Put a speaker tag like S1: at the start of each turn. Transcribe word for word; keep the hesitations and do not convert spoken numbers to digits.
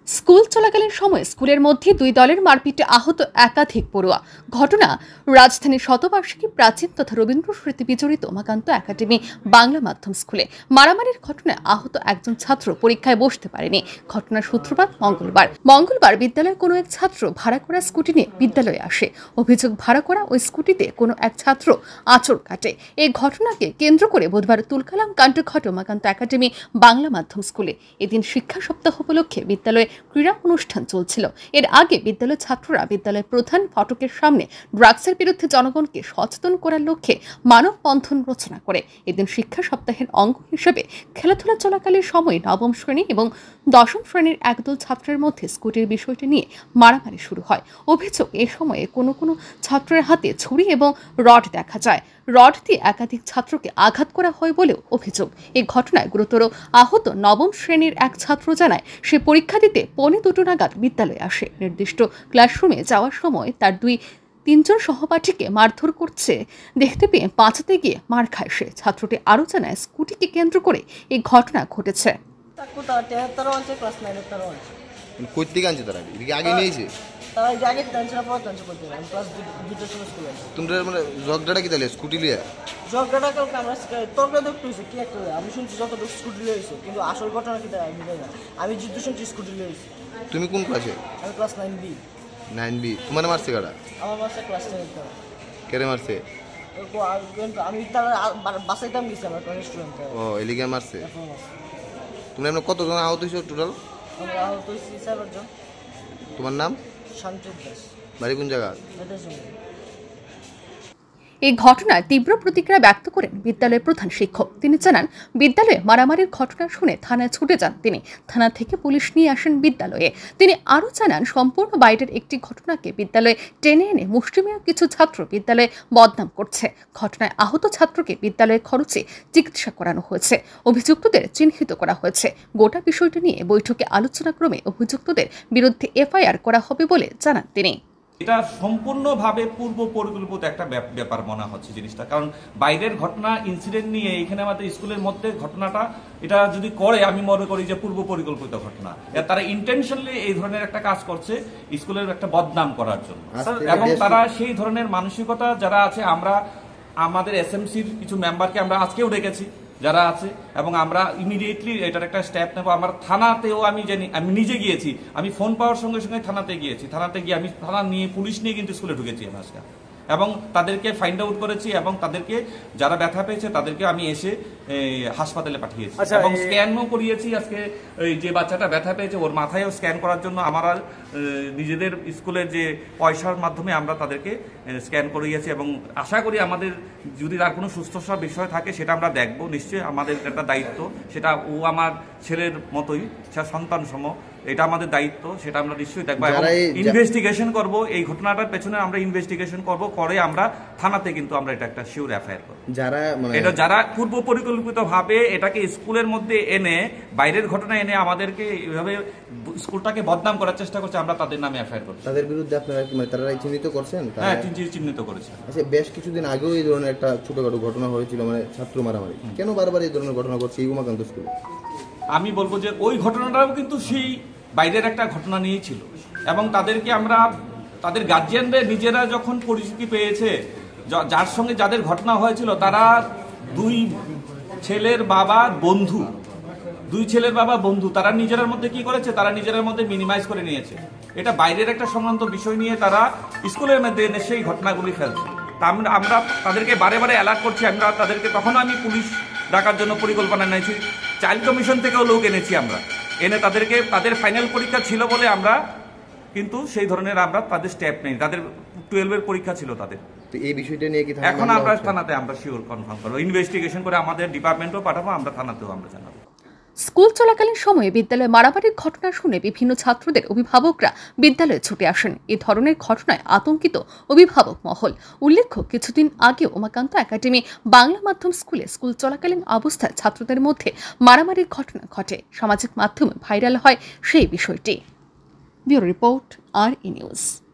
S1: School চলাকালীন সময়ে স্কুলের মধ্যে দুই দলের মারপিটে আহত একাধিক পড়ুয়া। ঘটনা রাজধানীর শতবার্ষিকী প্রাচীন তথা রবীন্দ্র স্মৃতি বিজড়িত উমাকান্ত একাডেমি বাংলা মাধ্যম স্কুলে মারামারির ঘটনায় আহত একজন ছাত্র পরীক্ষায় বসতে পারেনি। ঘটনার সূত্রপাত মঙ্গলবার মঙ্গলবার বিদ্যালয়ের কোনো এক ছাত্র ভাড়া করা স্কুটি নিয়ে বিদ্যালয়ে আসে। অভিযোগ, ভাড়া করা ওই স্কুটিতে কোনো এক ছাত্র আঁচড় কাটে। এই ঘটনাকে কেন্দ্র করে বুধবার তুলকালাম কাণ্ড ঘটে উমাকান্ত একাডেমি বাংলা মাধ্যম স্কুলে। এদিন শিক্ষা সপ্তাহ উপলক্ষে বিদ্যালয়ে ক্রীড়া অনুষ্ঠান চলছিল। এর আগে বিদ্যালয়ের ছাত্ররা বিদ্যালয়ের প্রধান ফটকের সামনে ড্রাগসের বিরুদ্ধে জনগণকে সচেতন করার লক্ষ্যে মানববন্ধন রচনা করে। এদিন শিক্ষা সপ্তাহের অঙ্গ হিসেবে খেলাধুলা চলাকালীন সময়ে নবম শ্রেণী এবং দশম শ্রেণীর একদল ছাত্রের মধ্যে স্কুটির বিষয়টি নিয়ে মারামারি শুরু হয়। অভিযোগ, এ সময়ে কোনো কোনো ছাত্রের হাতে ছুরি এবং রড দেখা যায়। রড দিয়ে একাধিক ছাত্রকে আঘাত করা হয় বলেও অভিযোগ। এই ঘটনায় গুরুতর আহত নবম শ্রেণীর এক ছাত্র জানায়, সে পরীক্ষা দিতে পৌনে দুটো নাগাদ বিদ্যালয়ে আসে। নির্দিষ্ট ক্লাসরুমে যাওয়ার সময় তার দুই তিনজন সহপাঠীকে মারধর করছে দেখতে পেয়ে বাঁচাতে গিয়ে মার খায় সে। ছাত্রটি আরও জানায়, স্কুটিকে কেন্দ্র করে এই ঘটনা ঘটেছে।
S2: তারা আগে টেনশন পর টেনশন করতে আমি ক্লাস দুটোর সময় স্কুলে আসি।
S3: তোমরা মানে ঝগড়াটা কি তাহলে স্কুটি লিয়ে?
S2: ঝগড়াটা কালকে আমরা তর্ক দেখতে হয়েছে কি একটা, আমি শুনছি যত স্কুটি লিয়ে হয়েছে, কিন্তু আসল ঘটনা কি আমি জানি না। আমি যুদ্ধ শুনছি স্কুটি লিয়ে হয়েছে।
S3: তুমি কোন ক্লাসে?
S2: আমি class nine B.
S3: Nine B তোমার মারছে কারা?
S2: আমার মাসে ক্লাস টেন।
S3: কেরে মারছে?
S2: আমি তারা বাসাইতাম গেছি আমার স্টুডেন্ট।
S3: ও এলিগা মারছে। তোমরা এমন কতজন আহত হয়েছো টোটাল?
S2: আমরা আহত হয়েছি সেভেন জন।
S3: তোমার নাম?
S2: শান্তির দাস।
S3: বাড়ি কোন জায়গা?
S1: এই ঘটনায় তীব্র প্রতিক্রিয়া ব্যক্ত করেন বিদ্যালয়ের প্রধান শিক্ষক। তিনি জানান, বিদ্যালয়ে মারামারির ঘটনা শুনে থানায় ছুটে যান তিনি। থানা থেকে পুলিশ নিয়ে আসেন বিদ্যালয়ে। তিনি আরও জানান, সম্পূর্ণ বাইরের একটি ঘটনাকে বিদ্যালয়ে টেনে এনে মুষ্টিমেয় কিছু ছাত্র বিদ্যালয়ে বদনাম করছে। ঘটনায় আহত ছাত্রকে বিদ্যালয়ে খরচে চিকিৎসা করানো হয়েছে। অভিযুক্তদের চিহ্নিত করা হয়েছে। গোটা বিষয়টি নিয়ে বৈঠকে আলোচনাক্রমে অভিযুক্তদের বিরুদ্ধে এফআইআর করা হবে বলে জানান তিনি।
S4: এটা সম্পূর্ণভাবে পূর্ব পরিকল্পিত একটা ব্যাপার মনে হচ্ছে জিনিসটা, কারণ বাইরের ঘটনা ইনসিডেন্ট নিয়ে এখানে আমাদের স্কুলের মধ্যে ঘটনাটা এটা যদি করে, আমি মনে করি যে পূর্ব পরিকল্পিত ঘটনা। তারা ইন্টেনশনালি এই ধরনের একটা কাজ করছে স্কুলের একটা বদনাম করার জন্য, এবং তারা সেই ধরনের মানসিকতা যারা আছে, আমরা আমাদের এসএমসির কিছু মেম্বারকে আমরা আজকেও ডেকেছি যারা আছে, এবং আমরা ইমিডিয়েটলি এটার একটা স্টেপ নেব। আমার থানাতেও আমি জানি, আমি নিজে গিয়েছি, আমি ফোন পাওয়ার সঙ্গে সঙ্গে থানাতে গিয়েছি। থানাতে গিয়ে আমি থানা নিয়ে পুলিশ নিয়ে কিন্তু স্কুলে ঢুকেছি আজকে, এবং তাদেরকে ফাইন্ড আউট করেছি, এবং তাদেরকে যারা ব্যথা পেয়েছে তাদেরকে আমি এসে হাসপাতালে পাঠিয়েছি এবং স্ক্যানও করিয়েছি। আজকে যে বাচ্চাটা ব্যথা পেয়েছে ওর মাথায়ও স্ক্যান করার জন্য আমরা নিজেদের স্কুলের যে পয়সার মাধ্যমে আমরা তাদেরকে স্ক্যান করিয়েছি, এবং আশা করি আমাদের যদি তার কোনো সুস্থতার বিষয় থাকে সেটা আমরা দেখব। নিশ্চয়ই আমাদের একটা দায়িত্ব, সেটা ও আমার ছেলের মতোই, সে সন্তান সম, এটা আমাদের দায়িত্ব, সেটা আমরা নিশ্চয়ই দেখবো এবং ইনভেস্টিগেশন করব। এই ঘটনাটার পেছনে আমরা ইনভেস্টিগেশন করব, করে আমরা থানাতে কিন্তু আমরা এটা একটা শিওর এফআইআর করব। যারা এটা যারা পূর্ব পরিকল্পিত ভাবে এটাকে স্কুলের মধ্যে এনে বাইরের ঘটনা এনে আমাদেরকে এইভাবে স্কুলটাকে বদনাম করার চেষ্টা করছে, আমরা তাদের নামে এফআইআর করব।
S3: তাদের বিরুদ্ধে আপনারা মানে তারা চিহ্নিত করছেন?
S4: হ্যাঁ, চিহ্নিত করেছে।
S3: আচ্ছা, বেশ কিছুদিন আগেও এই ধরনের একটা ছোটখাটো ঘটনা হয়েছিল, মানে ছাত্র মারামারি। কেন বারবার এই ধরনের ঘটনা ঘটছে এই উমাকান্ত স্কুলে? আমি
S4: বলবো যে ওই ঘটনাটাও কিন্তু সেই বাইরের একটা ঘটনা নিয়েই ছিল, এবং তাদেরকে আমরা তাদের গার্জিয়ানদের নিজেরা যখন পরিচিতি পেয়েছে, যার সঙ্গে যাদের ঘটনা হয়েছিল তারা দুই ছেলের বাবা বন্ধু, দুই ছেলের বাবা বন্ধু তারা নিজেদের মধ্যে কি করেছে, তারা নিজেদের মধ্যে মিনিমাইজ করে নিয়েছে। এটা বাইরের একটা সংক্রান্ত বিষয় নিয়ে তারা স্কুলের মধ্যে এনে সেই ঘটনাগুলি ফেলছে। তা আমরা তাদেরকে বারে বারে অ্যালার্ট করছি। আমরা তাদেরকে তখনও আমি পুলিশ ডাকার জন্য পরিকল্পনা নিয়েছি, চাইল্ড কমিশন থেকেও লোক এনেছি আমরা, এনে তাদেরকে তাদের ফাইনাল পরীক্ষা ছিল বলে আমরা কিন্তু সেই ধরনের আমরা তাদের স্টেপ নেই। তাদের টুয়েলভের পরীক্ষা ছিল তাদের।
S3: এই বিষয়টা নিয়ে কি
S4: এখন আমরা থানাতে আমরা শিওর কনফার্ম করবো, ইনভেস্টিগেশন করে আমাদের ডিপার্টমেন্টও পাঠাবো, আমরা থানাতেও আমরা জানাবো।
S1: স্কুল চলাকালীন সময়ে বিদ্যালয়ে মারামারির ঘটনা শুনে বিভিন্ন ছাত্রদের অভিভাবকরা বিদ্যালয়ে ছুটে আসেন। এ ধরনের ঘটনায় আতঙ্কিত অভিভাবক মহল। উল্লেখ্য, কিছুদিন আগে উমাকান্ত একাডেমি বাংলা মাধ্যম স্কুলে স্কুল চলাকালীন অবস্থায় ছাত্রদের মধ্যে মারামারির ঘটনা ঘটে। সামাজিক মাধ্যমে ভাইরাল হয় সেই বিষয়টি। Bureau report, R E news.